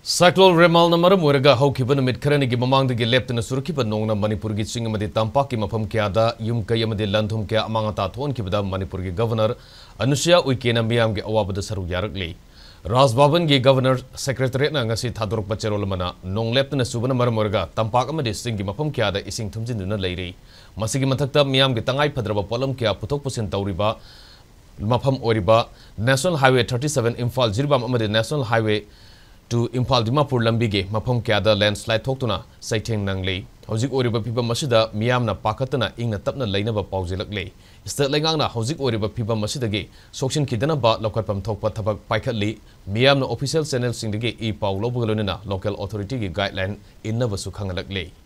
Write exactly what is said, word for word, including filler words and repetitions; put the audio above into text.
Cyclone Remal na maram oiraga haukiba numit kharani mamangdagi leptana surukiba nongna Manipur gi ching amadi tampaki mafam kyada yum kay amadi lanthum kya amangata thonkibada Manipur gi Governor Anusuiya Uikey na miyamgi awabada saruk yarakli. Raj Bhavan gi Governor Secretary na ngasi thadorok pacherol mana nong leptana subana maram oiraga tampak amadi sing gi mafam kyada ising thumjinduna leiri. Masigi mathakta miyamgi tangai phadraba polam kya puthok pusin tawriba mafam oiriba National Highway thirty-seven Imphal jirbam amadi National Highway to Imphal Manipur lambige mafam kyada landslide thoktuna saitheng nanglei houjik oiriba phibham ashida miyamna pakhat-tanaba ingna tapna leinaba paujelaklei state lengangna houjik oiriba phibham ashidagi sokshin kidanaba lokatpam thokpa thabak paikhatli miyamna official channel singdagi e paw lobgalonina local authority gi guideline innabasu khangalakle.